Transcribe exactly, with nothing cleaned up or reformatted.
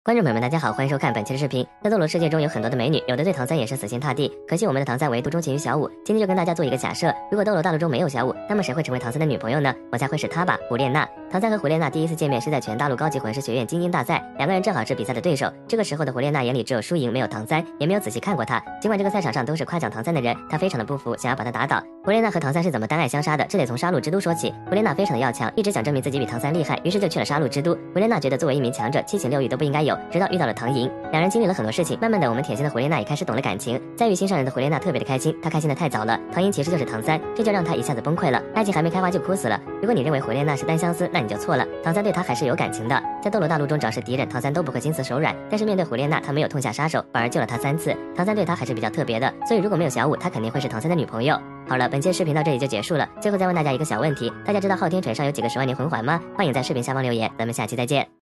观众朋友们，大家好，欢迎收看本期的视频。在斗罗世界中有很多的美女，有的对唐三也是死心塌地，可惜我们的唐三唯独钟情于小舞。今天就跟大家做一个假设，如果斗罗大陆中没有小舞，那么谁会成为唐三的女朋友呢？我猜会是她吧，胡列娜。唐三和胡列娜第一次见面是在全大陆高级魂师学院精英大赛，两个人正好是比赛的对手。这个时候的胡列娜眼里只有输赢，没有唐三，也没有仔细看过他。尽管这个赛场上都是夸奖唐三的人，她非常的不服，想要把他打倒。胡列娜和唐三是怎么单爱相杀的？这得从杀戮之都说起。胡列娜非常的要强，一直想证明自己比唐三厉害，于是就去了杀戮之都。胡列娜觉得作为一名强者，七情六欲都不应该有，直到遇到了唐寅，两人经历了很多事情，慢慢的我们铁心的胡列娜也开始懂了感情。在遇心上人的胡列娜特别的开心，她开心的太早了。唐寅其实就是唐三，这就让她一下子崩溃了，爱情还没开花就哭死了。如果你认为胡列娜是单相思，那你就错了，唐三对她还是有感情的。在斗罗大陆中，只要是敌人，唐三都不会心慈手软，但是面对胡列娜，他没有痛下杀手，反而救了她三次。唐三对她还是比较特别的，所以如果没有小舞，她肯定会是唐三的女朋友。好了，本期的视频到这里就结束了。最后再问大家一个小问题，大家知道昊天锤上有几个十万年魂环吗？欢迎在视频下方留言，咱们下期再见。